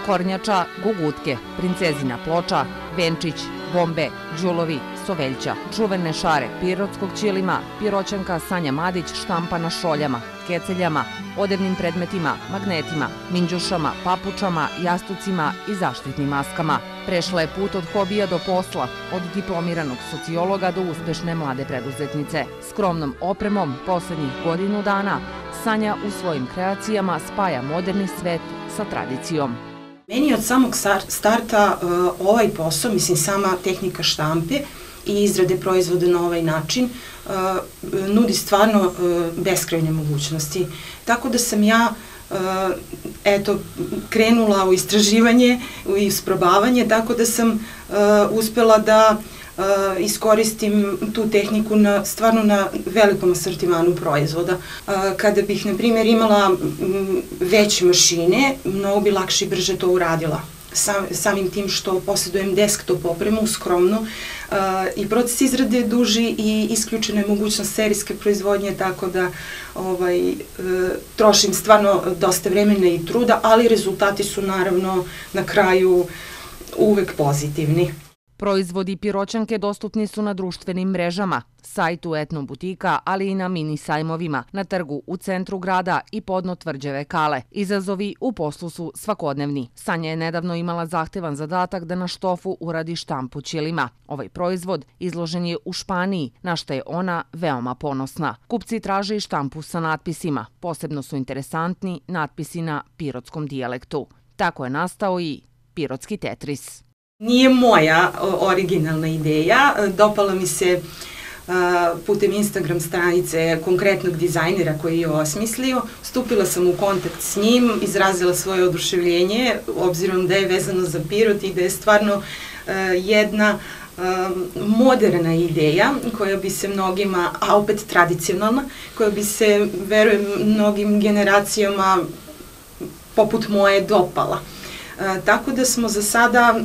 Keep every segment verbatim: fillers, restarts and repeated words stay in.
kornjača, gugutke, princezina ploča, venčić, bombe, đulovi, soveljća, čuvene šare pirotskog ćilima, piroćanka Sanja Madić štampa na šoljama, keceljama, odevnim predmetima, magnetima, minđušama, papučama, jastucima i zaštitnim maskama. Prešla je put od hobija do posla, od diplomiranog sociologa do uspešne mlade preduzetnice. Skromnom opremom poslednjih godinu dana Sanja u svojim kreacijama spaja moderni svet sa tradicijom. Meni od samog starta ovaj posao, mislim sama tehnika štampe i izrade proizvoda na ovaj način, nudi stvarno beskrajne mogućnosti. Tako da sam ja eto, krenula u istraživanje, u isprobavanje, tako da sam uspela da iskoristim tu tehniku na, stvarno na velikom asortimanu proizvoda. Kada bih, na primjer, imala veće mašine, mnogo bi lakše i brže to uradila. Sam, samim tim što posjedujem desktop opremu, skromno, i proces izrade je duži i isključena je mogućnost serijske proizvodnje, tako da ovaj, trošim stvarno dosta vremena i truda, ali rezultati su naravno na kraju uvek pozitivni. Proizvodi piroćanke dostupni su na društvenim mrežama, sajtu Etno butika, ali i na mini sajmovima, na trgu u centru grada i podno Tvrđave Kale. Izazovi u poslu su svakodnevni. Sanja je nedavno imala zahtevan zadatak da na štofu uradi štampu ćilima. Ovaj proizvod izložen je u Španiji, na što je ona veoma ponosna. Kupci traže i štampu sa natpisima. Posebno su interesantni natpisi na pirotskom dijalektu. Tako je nastao i pirotski tetris. Nije moja originalna ideja, dopala mi se putem Instagram stranice konkretnog dizajnera koji je osmislio. Stupila sam u kontakt s njim, izrazila svoje oduševljenje, obzirom da je vezano za Pirot i da je stvarno jedna moderna ideja koja bi se mnogima, a opet tradicionalna, koja bi se, verujem, mnogim generacijama poput moje dopala. Tako da smo za sada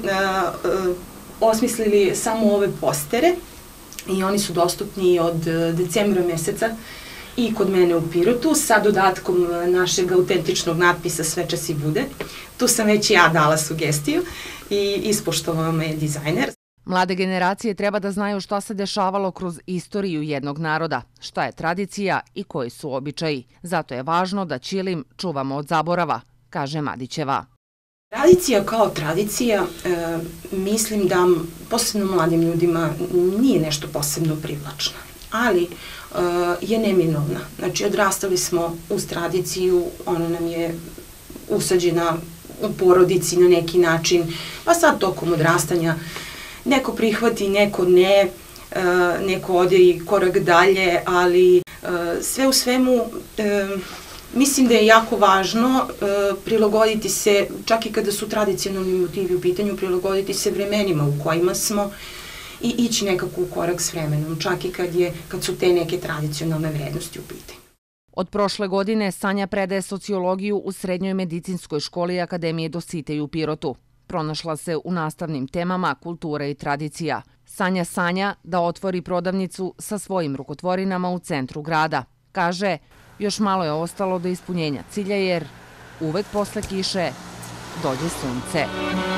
osmislili samo ove postere i oni su dostupni od decembra meseca i kod mene u Pirotu sa dodatkom našeg autentičnog natpisa Sve čas i bude. Tu sam već ja dala sugestiju i ispoštovao me je dizajner. Mlade generacije treba da znaju šta se dešavalo kroz istoriju jednog naroda, šta je tradicija i koji su običaji. Zato je važno da ćilim čuvamo od zaborava, kaže Madićeva. Tradicija kao tradicija, e, mislim da posebno mladim ljudima nije nešto posebno privlačna, ali e, je neminovna. Znači, odrastali smo uz tradiciju, ona nam je usađena u porodici na neki način, pa sad tokom odrastanja neko prihvati, neko ne, e, neko ode i korak dalje, ali e, sve u svemu e, mislim da je jako važno prilagoditi se, čak i kada su tradicionalni motivi u pitanju, prilagoditi se vremenima u kojima smo i ići nekako u korak s vremenom, čak i kad, je, kad su te neke tradicionalne vrednosti u pitanju. Od prošle godine Sanja predaje sociologiju u Srednjoj medicinskoj školi Akademije Dositej u Pirotu. Pronašla se u nastavnim temama kultura i tradicija. Sanja sanja da otvori prodavnicu sa svojim rukotvorinama u centru grada. Kaže, još malo je ostalo do ispunjenja cilja jer uvek posle kiše dođe sunce.